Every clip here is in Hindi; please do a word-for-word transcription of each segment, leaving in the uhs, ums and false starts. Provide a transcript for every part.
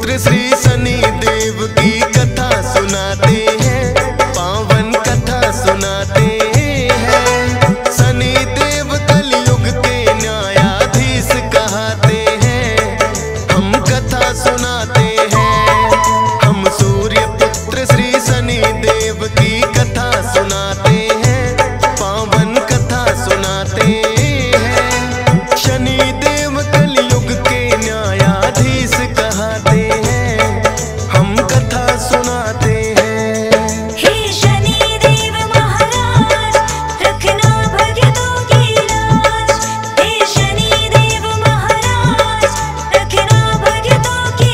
पुत्र श्री शनि देव की कथा सुनाते हैं, पावन कथा सुनाते हैं। शनि देव कलयुग के न्यायाधीश कहते हैं, हम कथा सुनाते हैं। हम सूर्य पुत्र श्री शनि देव की कथा सुनाते हैं, पावन कथा सुनाते हैं। शनि देव कलयुग के न्यायाधीश कहते हैं, हम कथा सुनाते हैं। हे शनि देव महाराज, रखना भक्तों की लाज। हे शनि देव महाराज, रखना भक्तों की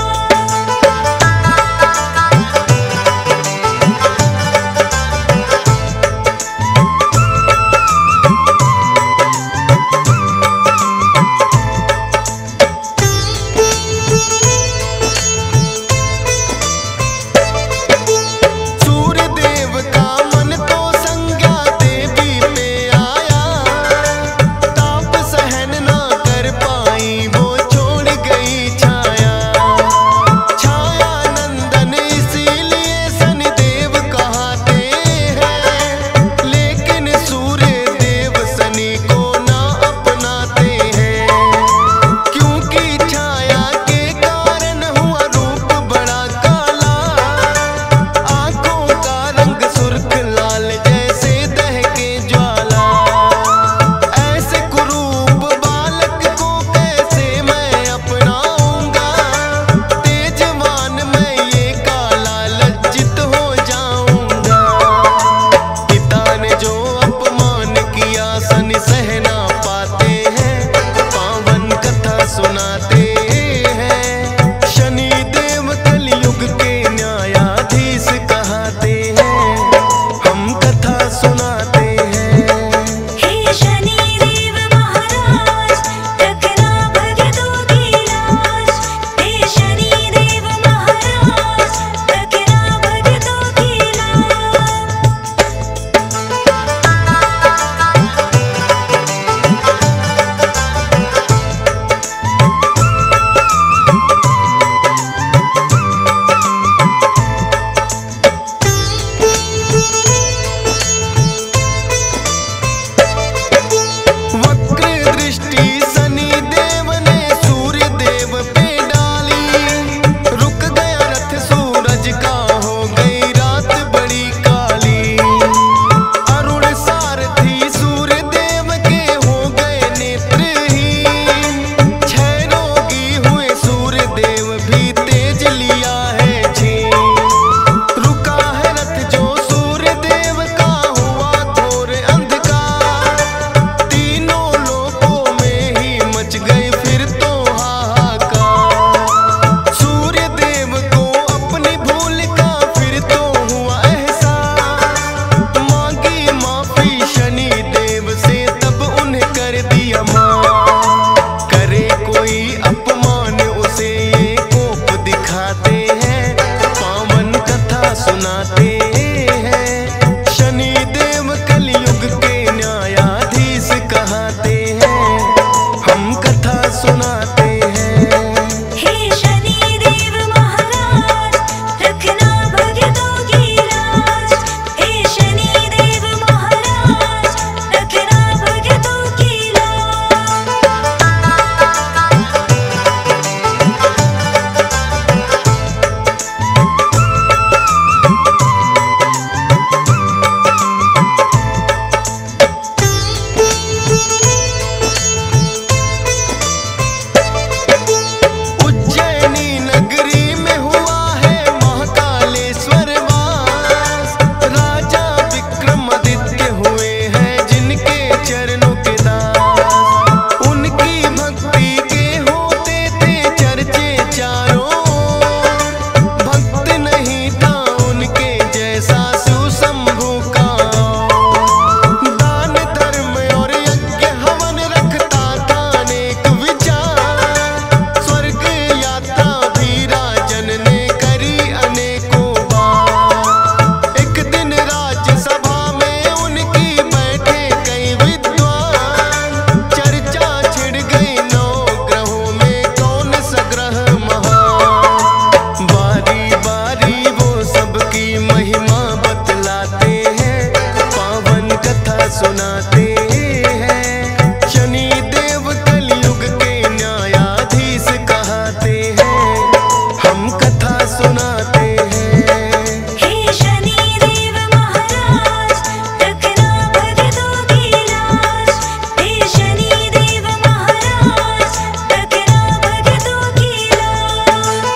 सूर्य देव का मन तो संज्ञा देवी पे आया, ताप सहन ना कर पाई वो छोड़ गई छाया। छाया नंदन इसीलिए शनि देव कहते हैं, लेकिन सूर्य देव शनि को ना अपनाते हैं। क्योंकि छाया के कारण हुआ रूप बड़ा काला, आंखों का रंग सुर्ख लाल जैसे दहके ज्वाला। ऐसे कुरूप बालक को कैसे मैं अपनाऊंगा, तेजमान मैं ये काला लज्जित हो जाऊंगा। पिता ने जो अपमान किया शनि सह ना पाते हैं, पावन कथा सुनाते हैं। शनि देव कलयुग के न्यायाधीश कहते हैं, हम कथा सुनाते हैं। हे शनि देव महाराज, रखना भक्तों की लाज। हे शनि देव महाराज, रखना भक्तों की लाज। सुनाते हैं। शनि देव कलयुग के न्यायाधीश कहते हैं, हम कथा सुनाते हैं। हे शनि देव महाराज रखना भक्तों की लाज। हे शनि देव महाराज रखना भक्तों की लाज।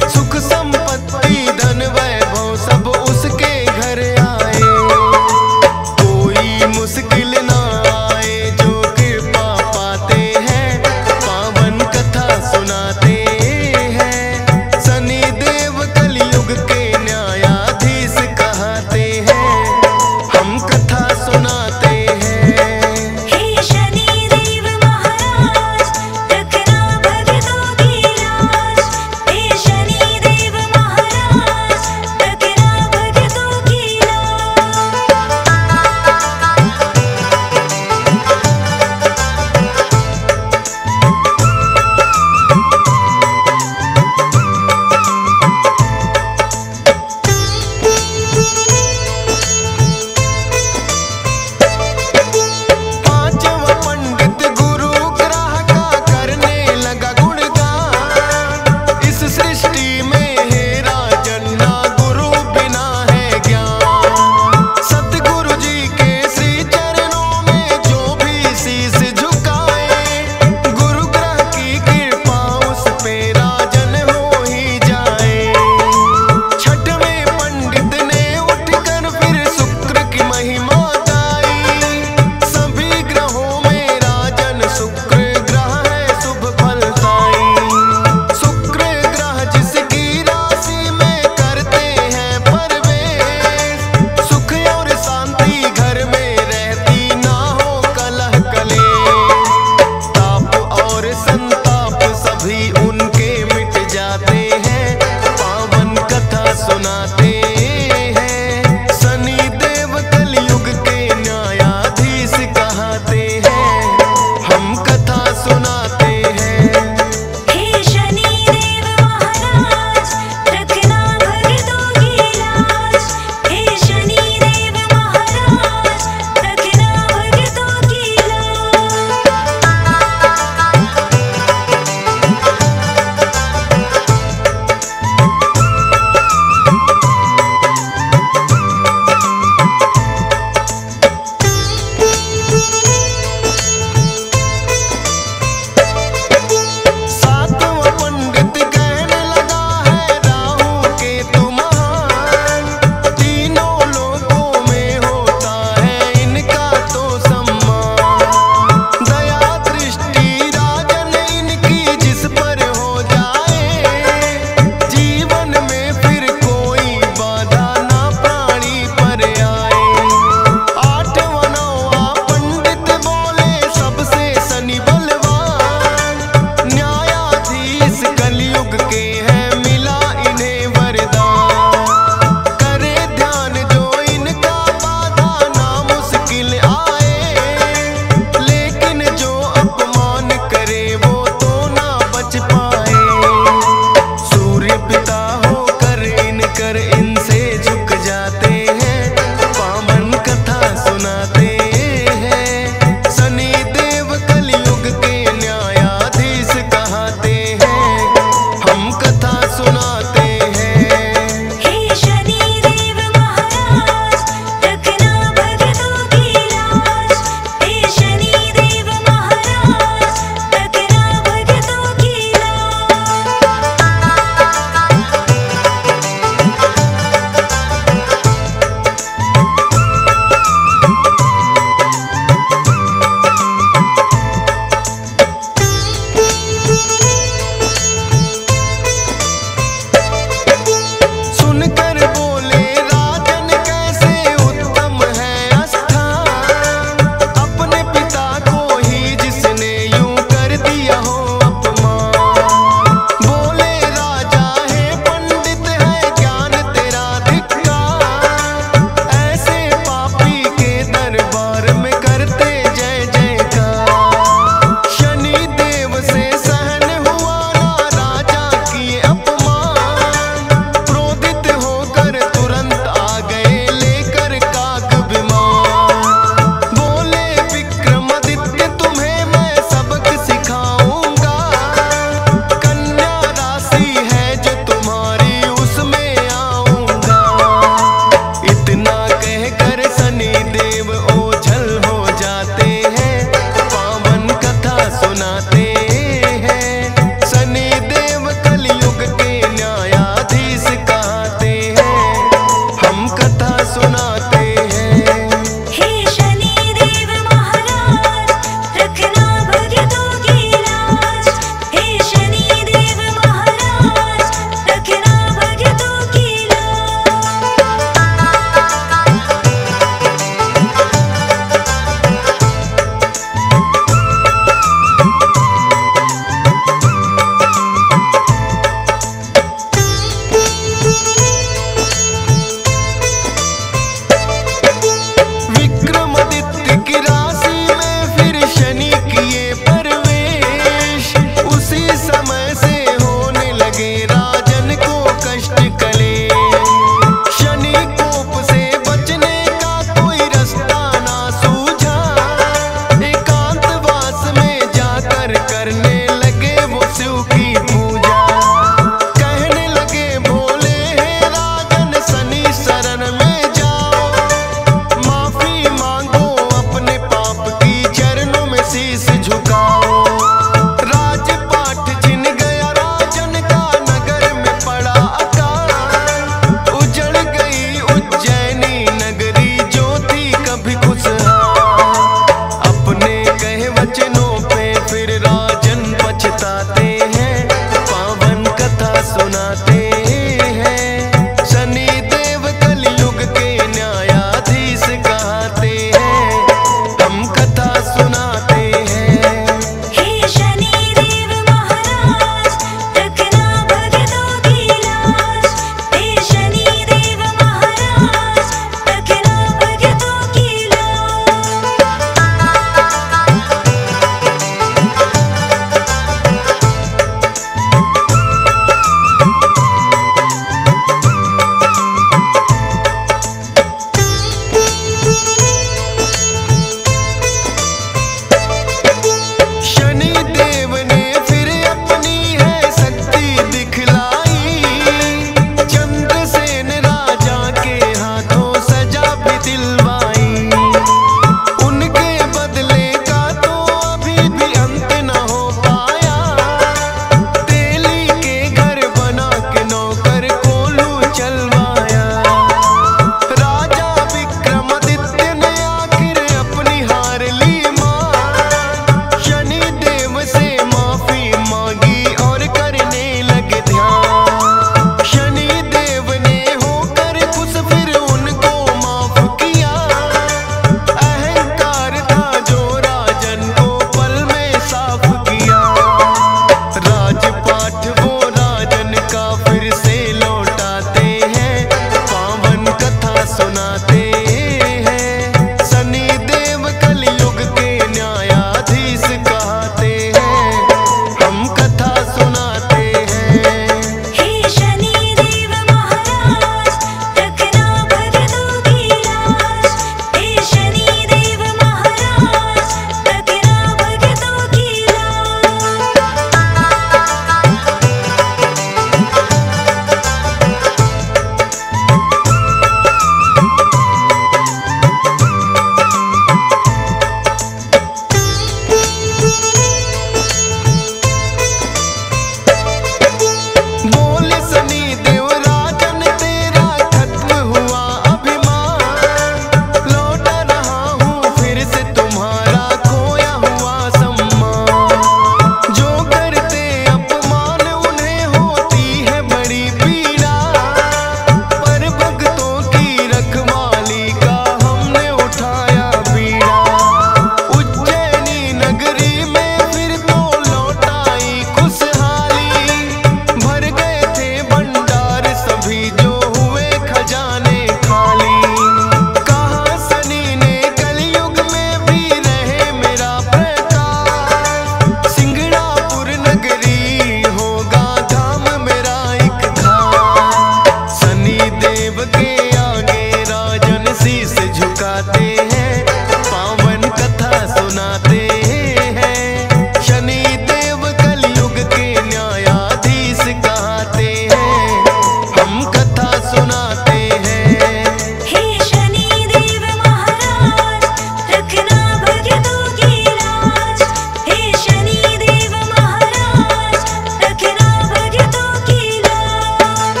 झुकाते हैं, पावन कथा सुनाते हैं। शनि देव कलयुग के न्यायाधीश कहते हैं, हम कथा सुनाते हैं। हे शनि देव महाराज, रखना भक्तों की लाज। हे शनि देव महाराज, रखना भक्तों की लाज।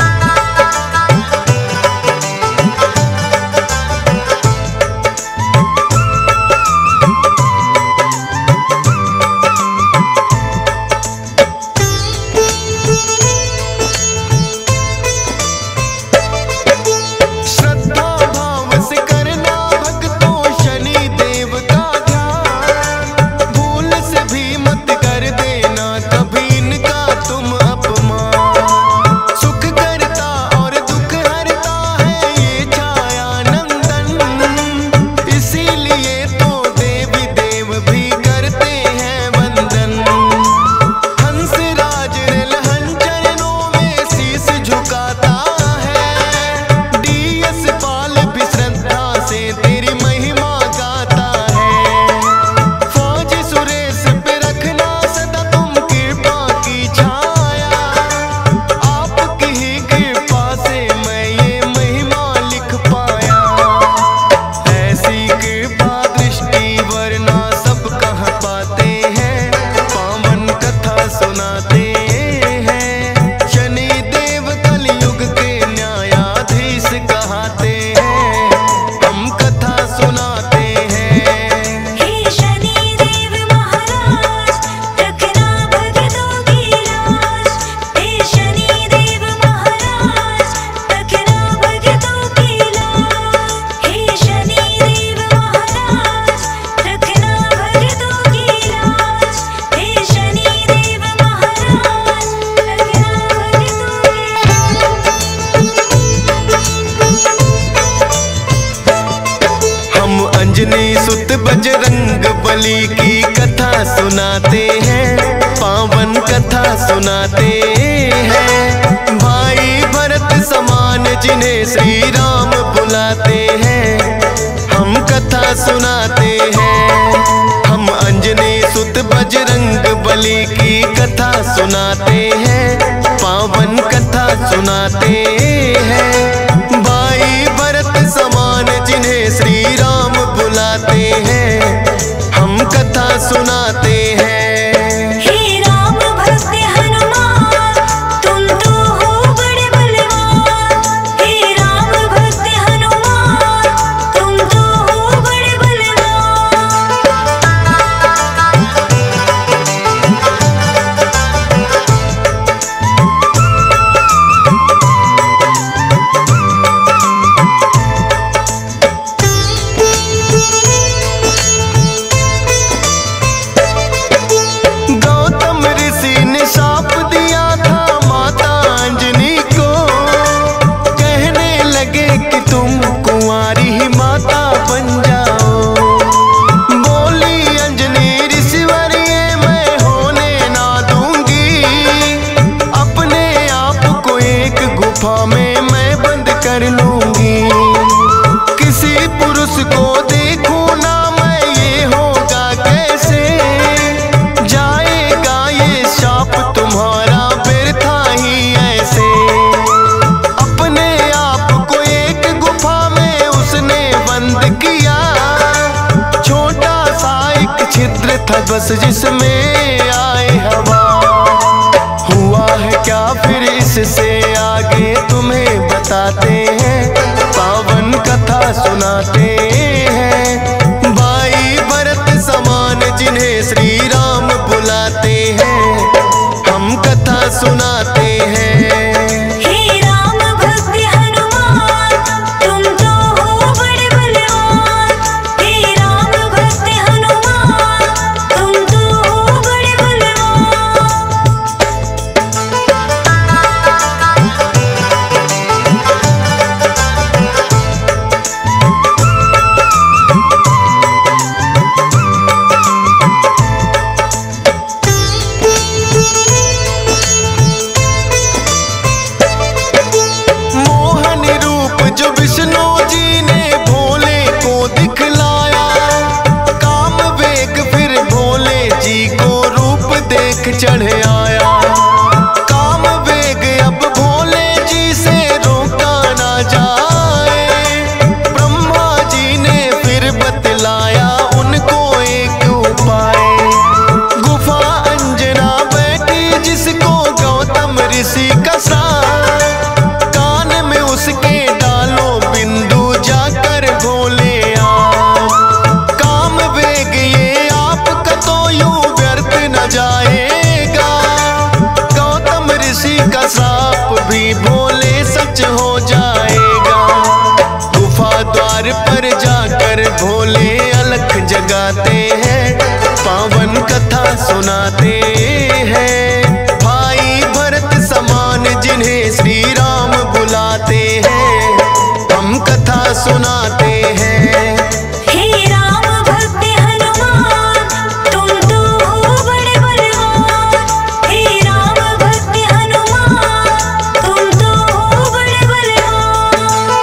श्रद्धा भाव से करना भक्तों शनि देव का ध्यान, भूल से भी मत कर देना कभी इनका तुम अपमान। सुख करता और दुख हरता है ये छाया नंदन, इसीलिए तो देवी देव भी करते हैं वंदन। हंसराज रिलहन चरणों में शीश झुकाता है, डीएस पाल भी श्रद्धा से तेरी महिमा गाता है। फौज सुरेश पे रखना सदा तुम कृपा की छाया, आपकी ही कृपा से मैं ये महिमा लिख पाया। ऐसी कृपा दृष्टि वरना सब कहाँ पाते हैं, पावन कथा सुनाते हैं। शनि देव कलयुग के न्यायाधीश कहते हैं, हम कथा सुनाते हैं। हे शनि देव महाराज, रखना भक्तों की लाज। हे शनि देव महाराज, रखना भक्तों की लाज। हे शनि देव महाराज, रखना भक्तों की लाज। हे शनि देव महाराज, हम अंजनी सुत बजरंग बली की कथा सुनाते हैं, पावन कथा सुनाते हैं। भाई भरत समान जिन्हें श्री राम बुलाते हैं, हम कथा सुनाते हैं। हम अंजनी सुत बजरंग बली की कथा सुनाते हैं, पावन कथा सुनाते हैं। भाई भरत समान जिन्हें श्री राम बुलाते हैं, हम कथा सुनाते हैं। हे राम भक्त हनुमान, तुम तो हो बड़े बलवान। हे राम भक्त हनुमान, तुम तो हो बड़े बलवान। गौतम ऋषि ने शाप दिया था माता अंजनी को, कहने लगे कि तुम कुंवारी ही माता बन जाओ। बोली अंजनी ऋषिवर्य मैं होने ना दूंगी, अपने आप को एक गुफा में मैं बंद कर लूंगी। किसी पुरुष को देखूं ना मैं ये होगा कैसे, जाएगा ये शाप तुम्हारा व्यर्था ही ऐसे। अपने आप को एक गुफा में उसने बंद किया, छोटा सा एक छिद्र था बस जिसमें आए हवा। हुआ है क्या फिर इससे आगे तुम्हें बताते हैं, पावन कथा सुनाते हैं। भाई भरत समान जिन्हें श्री राम बुलाते हैं, हम कथा सुनाते हैं। हे राम भक्त हनुमान, तुम तो हो बड़े बलवान। हे राम भक्त हनुमान, तुम तो हो बड़े बलवान। पर जाकर भोले अलख जगाते हैं, पावन कथा सुनाते हैं। भाई भरत समान जिन्हें श्री राम बुलाते हैं, हम कथा सुनाते हैं। हे राम भक्त हनुमान तुम तो हो बड़े बलवान। हे राम भक्त हनुमान तुम तो हो बड़े बलवान।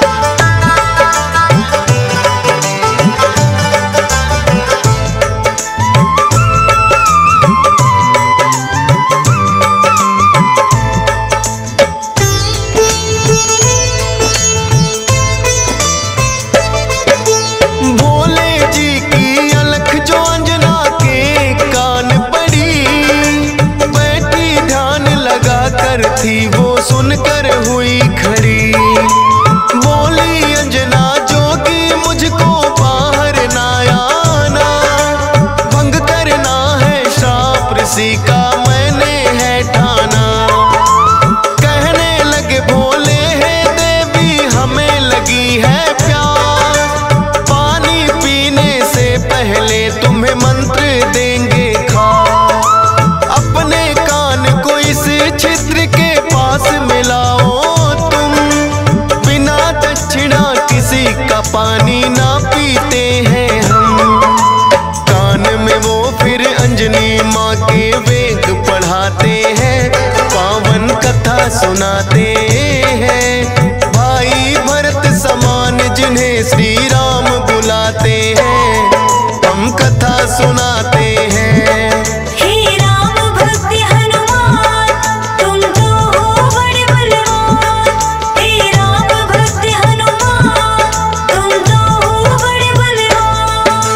भोले जी की अलख जो अंजना के कान पड़ी, बैठी ध्यान लगा कर थी वो सुनकर हुई खड़ी। बोली अंजना जोगी मुझको बाहर ना आना, भंग करना है श्राप ऋषि का मैंने है ठाना। कहने लगे भोले है देवी हमें लगी है प्यास, पानी पीने से पहले तुम्हें मंत्र देंगे खा। अपने कान को इस छिद्र के पास मिलाओ तुम, बिना दक्षिणा किसी का पानी ना पीते हैं हम। कान में वो फिर अंजनी माँ के वेद पढ़ाते हैं, पावन कथा सुनाते हैं। भाई भरत समान जिन्हें श्री राम बुलाते हैं, हम कथा सुनाते हैं। हे राम भक्त हनुमान तुम तो हो बड़े बलवान। हे राम भक्त हनुमान तुम तो हो बड़े बलवान।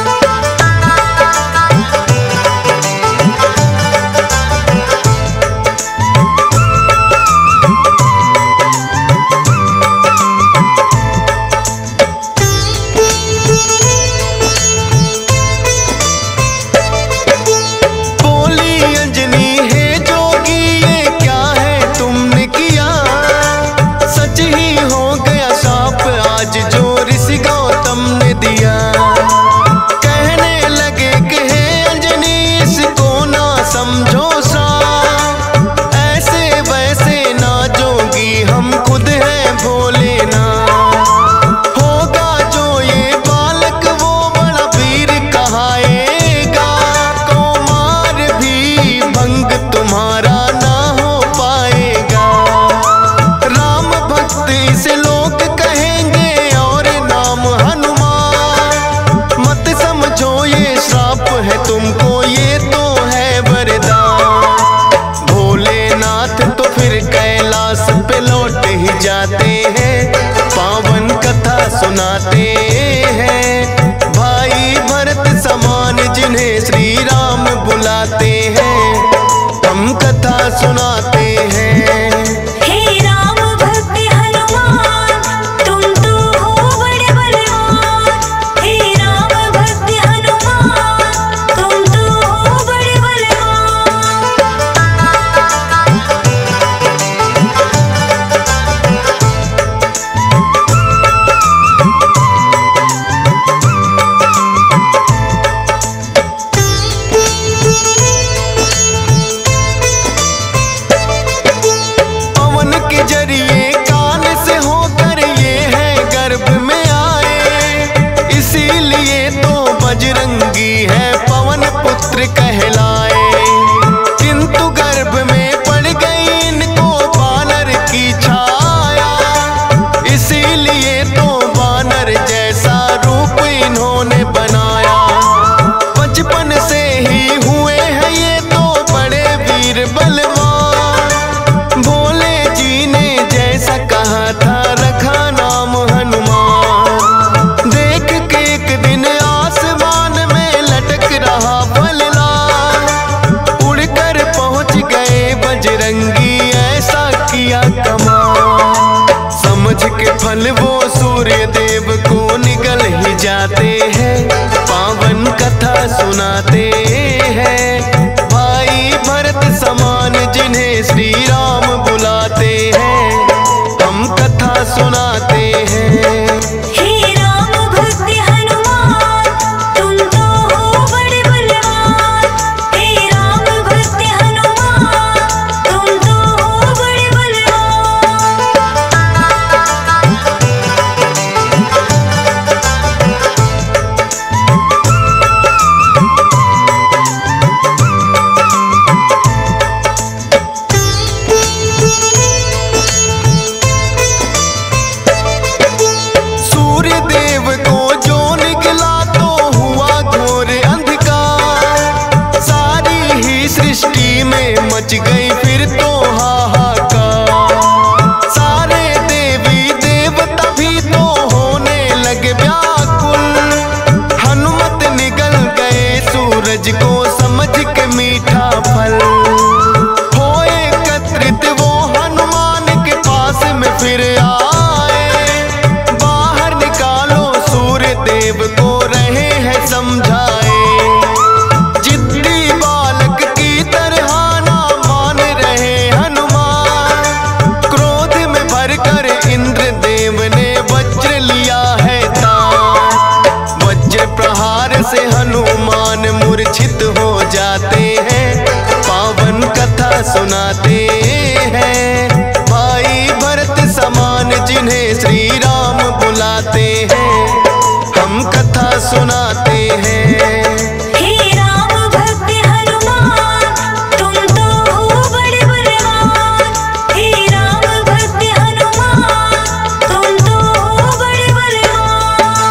बोली अंजनी है जोगी ये क्या है तुमने किया, सच ही हो गया शाप आज जो ऋषि गौतम ने दिया। कहने लगे कि हे अंजनी इसको ना समझो श्राप, ऐसे वैसे ना जोगी हम खुद हैं भोले ना। होगा जो ये बालक वो बड़ा वीर कहाएगा, कुमार भी भंग तुम्हारा ना हो पाएगा। राम भक्त इसे लोग कहेंगे और नाम हनुमान, मत समझो ये श्राप है तुमको ये तो है वरदान। भोलेनाथ तो फिर कैलाश पे लौट ही जाते हैं, पावन कथा सुनाते हैं। भाई भरत समान जिन्हें श्री राम बुलाते हैं, हम कथा सुनाते हैं। हे राम भक्त हनुमान तुम तो हो बड़े बलवान। हे राम भक्त हनुमान तुम तो हो बड़े बलवान। पवन के जरिए कान से होकर ये है गर्भ में आए, इसीलिए तो बजरंगी है पवन पुत्र कहलाए। किंतु गर्भ में पड़ गई इनको बानर की छाया, इसीलिए तो बानर जैसा रूप इन्होंने बनाया। बचपन से ही हुए हैं ये तो बड़े वीर बलवान, भोले जी ने जैसा कहा था रखा नाम हनुमान। देख के एक दिन आसमान में लटक रहा फलदार, उड़कर पहुंच गए बजरंगी ऐसा किया कमाल। समझ के फल वो सूर्य देव को निगल ही जाते हैं, पावन कथा सुनाते हैं। भाई भरत समान जिन्हें श्री राम बुलाते हैं, हम कथा सुनाते हैं। हे राम भक्त इंद्रदेव को रहे हैं समझाए। जिद्दी बालक की तरह ना मान रहे हनुमान, क्रोध में भरकर इंद्रदेव ने वज्र लिया है तान। वज्र प्रहार से हनुमान मूर्छित हो जाते हैं, पावन कथा सुनाते हैं। भाई भरत समान जिन्हें श्री राम बुलाते हैं, हम कथा सुनाते हैं। हे राम भक्त हनुमान, तुम तो हो बड़े बलवान। हे राम भक्त हनुमान, तुम तो हो बड़े बलवान।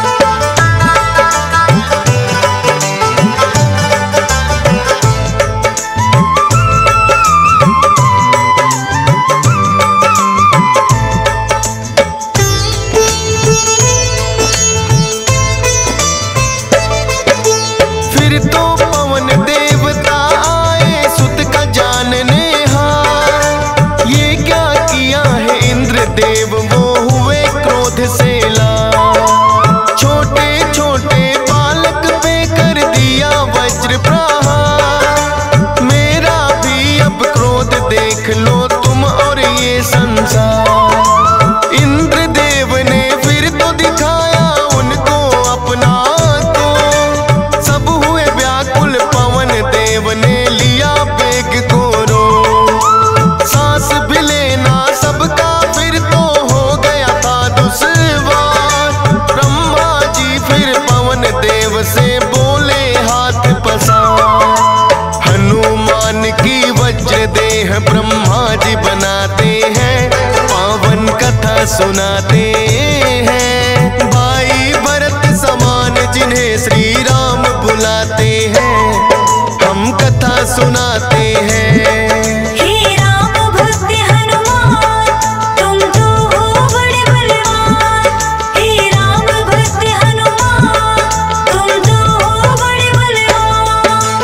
फिर तो पवन देवता आए सुत का जानने हार। ये क्या किया है इंद्रदेव, वो हुए क्रोध से लाल। छोटे छोटे बालक पे कर दिया वज्र प्रहार। मेरा भी अब क्रोध देख लो तुम और ये संसार। इंद्रदेव ने फिर तो दिखाया उनको अपना तो, सब हुए व्याकुल पवन देव ने लिया बेग को रो। सांस भी लेना सबका फिर तो हो गया था दुश्वार। ब्रह्मा जी फिर पवन देव से बोले हाथ पसार। हनुमान की वज्र देह ब्रह्मा जी बनाते हैं, पावन कथा सुनाते हैं। भाई भरत समान जिन्हें श्री राम बुलाते हैं, हम कथा सुनाते हैं। हे राम भक्त हनुमान, तुम तो हो बड़े बलवान। हे राम भक्त हनुमान, तुम तो हो बड़े बलवान।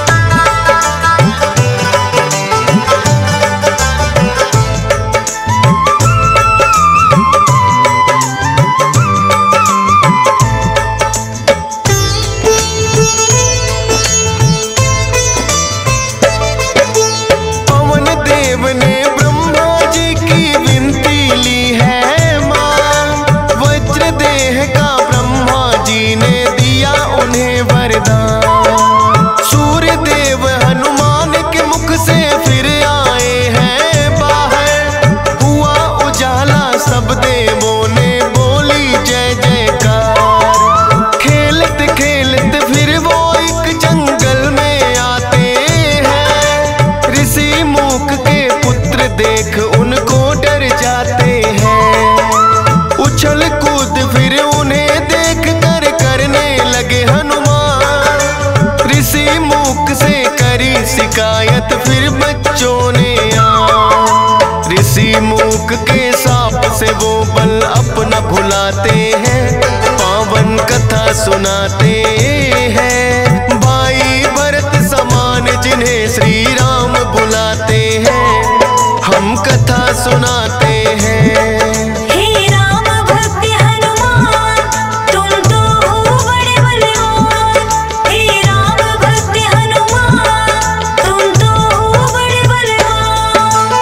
पवन देव ने ब्रह्मा जी की विनती ली है मां। वज्र देह का ब्रह्मा जी ने दिया उन्हें वरदान। सूर्य देव हनुमान के मुख से फिर आए हैं बाहर। हुआ उजाला सब देवों ने बोली जय जयकार। खेलत खेलत फिर वो एक जंगल में आते हैं। ऋषि मूक के पुत्र देख उनको डर जाते हैं। उछल कूद फिर उन्हें देख कर करने लगे हनुमान। ऋषि मूक से करी शिकायत फिर बच्चों ने आ। ऋषि मूक के साप से वो बल अपना भुलाते हैं, पावन कथा सुनाते हैं। भाई भरत समान जिन्हें श्री राम बुलाते हैं, हम कथा सुनाते हैं। हे राम भक्त हनुमान, तुम तो हो बड़े बलवान। हे राम भक्त हनुमान, तुम तो हो बड़े बलवान।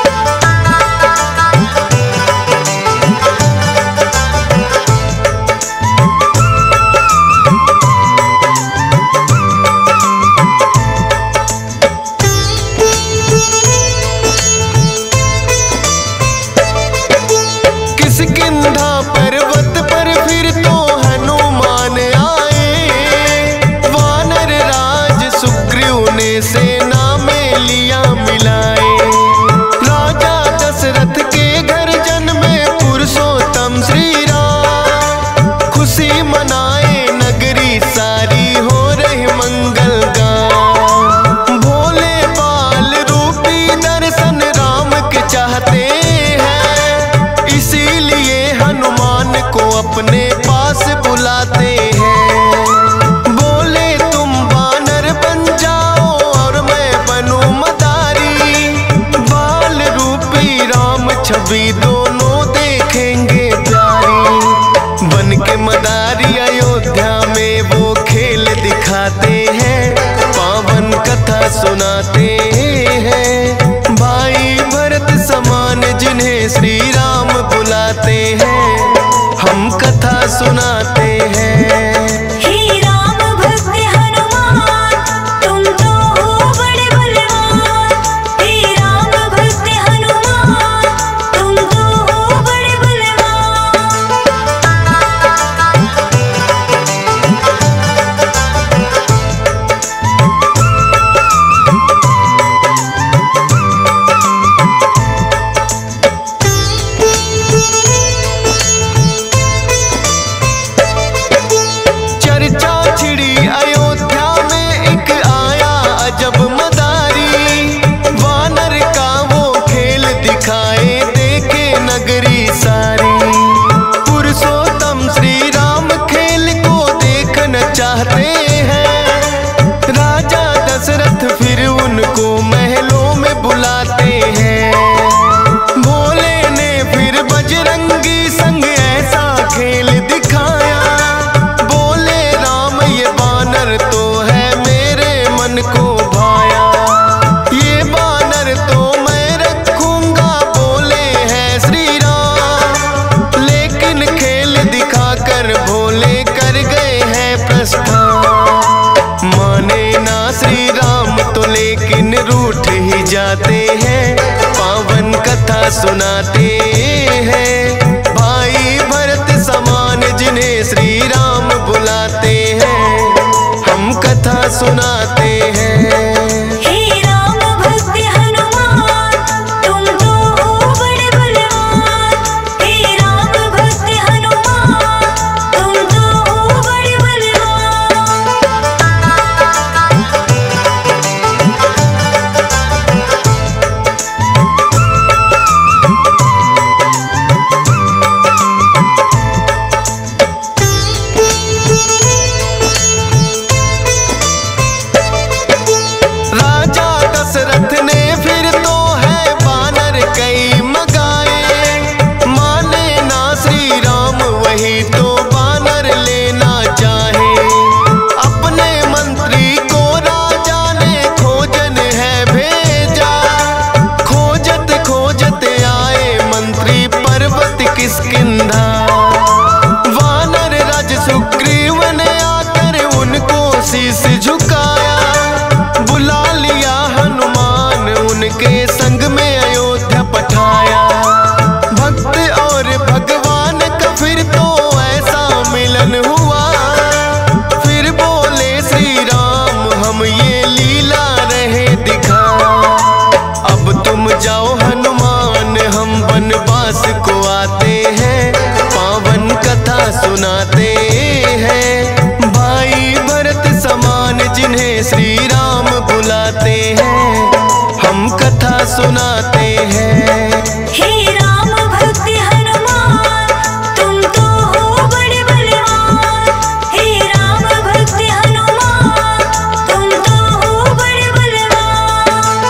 किष्किंधा पर्वत पर फिर तो हनुमान आए। वानर राज सुग्रीव ने सेना में लिया मिलाए। राजा दशरथ के घर जन्मे पुरुषोत्तम श्री राम। खुशी मनाए नगरी सारी हो रही मंगल गान। भोले बाल रूपी दर्शन राम के चाहते हैं, इसीलिए हनुमान को अपने पास बुलाते हैं। बोले तुम वानर बन जाओ और सुनाते हैं। भाई भरत समान जिन्हें श्री राम बुलाते हैं, हम कथा सुनाते हैं। हे राम भक्त हनुमान तुम तो हो बड़े बलवान। हे राम भक्त हनुमान तुम तो हो बड़े बलवान। चर्चा छिड़ी अयोध्या में एक आया अजब मदारी। वानर का वो खेल दिखाए देखे नगरी सारी। पुरुषोत्तम श्री राम खेल को देखना चाहते हैं। राजा दशरथ फिर उनको महलों में बुलाते हैं। भोले ने फिर बजरंगी संग ऐसा खेल दिखाया। बोले राम ये बानर तो है मेरे मन को भाया। ये बानर तो मैं रखूंगा बोले हैं श्री राम। लेकिन खेल दिखाकर भोले कर गए हैं प्रस्थान। माने ना श्री राम तो लेकिन रूठ ही जाते हैं। पावन कथा सुनाते हैं। भाई भरत समान जिन्हें श्री राम बुलाते हैं, हम कथा सुनाते हैं। हे राम भक्त हनुमान तुम तो हो बड़े बलवान। हे राम भक्त हनुमान तुम तो हो बड़े बलवान। राजा दशरथ ने फिर तो है बानर कई मगाए। माने ना श्री राम वही तो बानर लेना चाहे। अपने मंत्री को राजा ने खोजन है भेजा। खोजत खोजत आए मंत्री पर्वत किष्किंधा। वानर राज सुग्रीव ने आकर उनको शीश झुकाया। बुला लिया हनुमान उनके संग में अयोध्या पठाया। भक्त और भगवान का फिर तो ऐसा मिलन हुआ। फिर बोले श्री राम हम ये लीला रहे दिखा। अब तुम जाओ हनुमान हम वनवास को आते हैं। पावन कथा सुनाते हैं। भाई भरत समान जिन्हें श्री राम बुलाते हैं, हम कथा सुनाते हैं। हे राम भक्त हनुमान तुम तो हो बड़े बलवान। हे राम भक्त हनुमान तुम तो हो बड़े बलवान।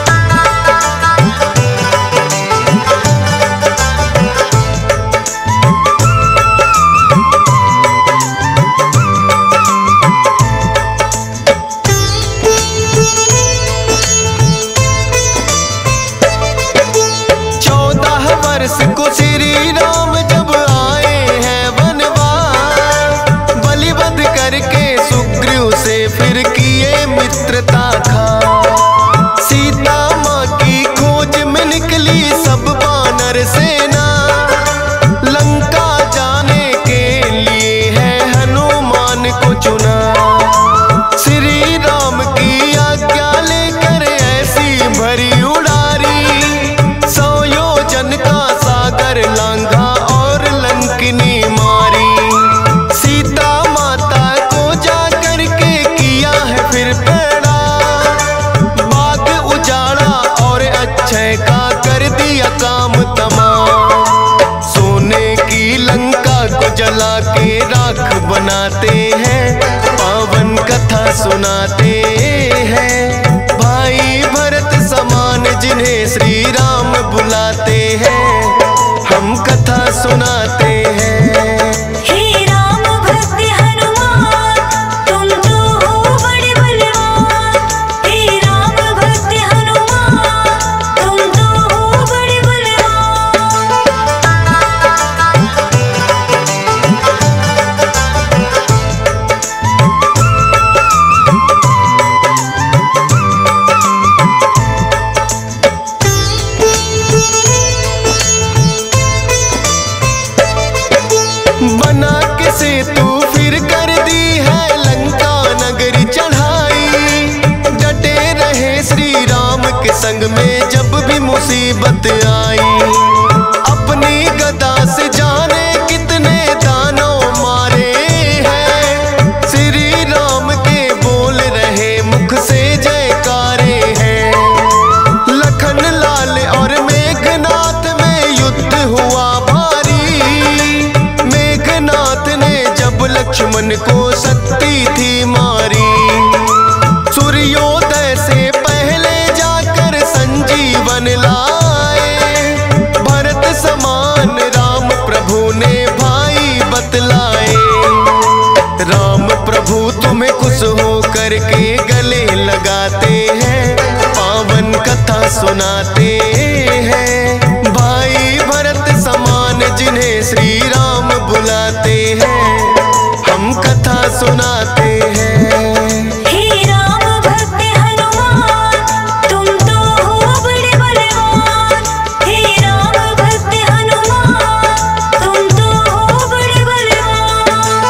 चौदह वर्ष को श्री राम जब आए हैं वनवास। बलिवध करके सुग्रीव से फिर किए मित्रता खा। सीता माँ की खोज में निकली सब बानर सेना। लंका जाने के लिए है हनुमान को चुना। श्री राम की आज्ञा लेकर ऐसी भरी उड़ारी। सौ योजन का सागर लांघा और लंकिनी मारी। सीता माता को जा करके किया है फिर पैड़ा। बाग उजाड़ा और अक्षय का कर दिया काम तमाम। सोने की लंका को जला के राख बनाते हैं। पावन कथा सुनाते हैं। भाई भरत समान जिन्हें श्री राम बुलाते हैं, हम कथा सुनाते हैं। हे राम भक्त हनुमान तुम तो हो बड़े बलवान। हे राम भक्त संग में जब भी मुसीबत आई, अपनी गदा से जाने कितने दानों मारे हैं। श्री राम के बोल रहे मुख से जयकारे हैं। लखन लाल और मेघनाथ में युद्ध हुआ भारी, मेघनाथ ने जब लक्ष्मण को शक्ति थी मारी। सूर्योदय से पहले जाकर संजीवन लाए, भरत समान राम प्रभु ने भाई बतलाए। राम प्रभु तुम्हें खुश हो करके गले लगाते हैं, पावन कथा सुनाते हैं। भाई भरत समान जिन्हें श्री राम बुलाते हैं, हम कथा सुनाते हैं। हे राम भक्त हनुमान, तुम तो हो बड़े बलवान। हे राम भक्त हनुमान, तुम तो हो बड़े बलवान।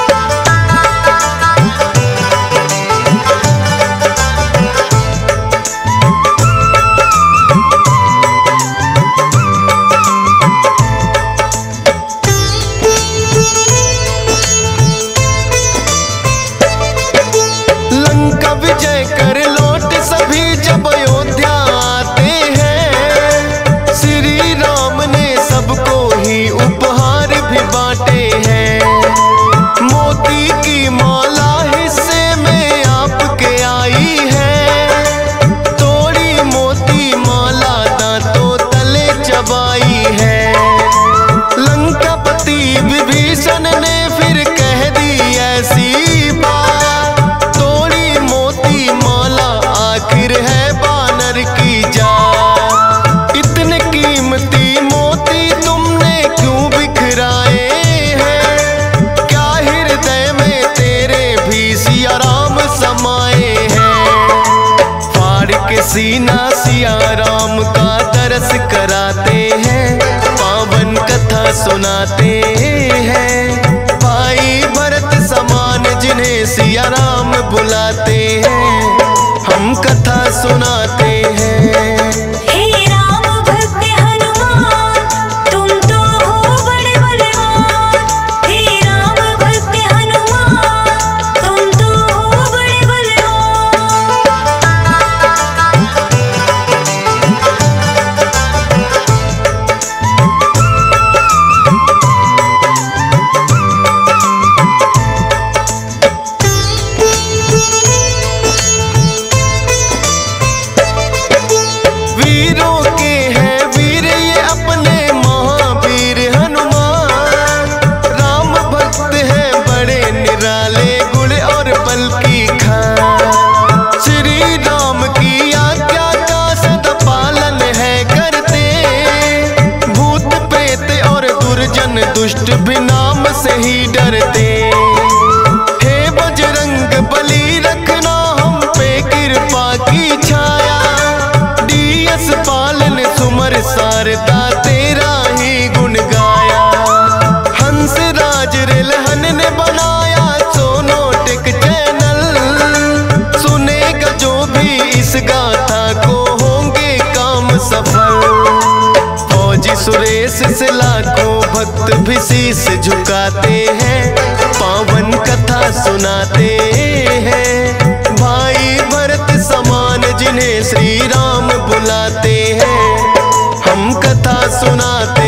लंका विजय कर लौट सभी जब अयोध्या आते हैं, श्री राम ने सबको ही उपहार भी बांटे हैं। मोती की माला हिस्से में आपके आई है, तोड़ी मोती माला दांतों तले चबाई है। लंकापति विभीषण ने फिर कह दी ऐसी बात, तोड़ी मोती माला आखिर है बानर की जात। इतने कीमती मोती तुमने क्यों बिखराए हैं, क्या हृदय में तेरे भी सिया राम समाए हैं। फाड़ के सीना सिया राम का दरस कराते हैं, पावन कथा सुनाते हैं। भाई भरत समान जिन्हें सिया राम बुलाते हैं, हम कथा सुनाते हैं। हे राम भक्त हनुमान, तुम तो हो बड़े बलवान। हे राम भक्त हनुमान, तुम तो हो बड़े बलवान। वीरों के हैं वीर ये अपने महावीर हनुमान, राम भक्त हैं बड़े निराले गुण और बल की खान। श्री राम की आज्ञा का सदा पालन है करते, भूत प्रेत और दुर्जन दुष्ट भी नाम से ही डरते। हे बजरंग बली रखना हम पे कृपा की छाया, डीएस पालन सुमर सारदा तेरा ही गुण गाया। हंस राज रिलहन ने बनाया सोनोटिक चैनल, सुनेगा जो भी इस गाथा को होंगे काम सफल। फौजी सुरेश से लाखों भक्त भी शीस झुकाते हैं, पावन कथा सुनाते हैं। भाई भरत समान जिन्हें श्री राम बुलाते हैं, हम कथा सुनाते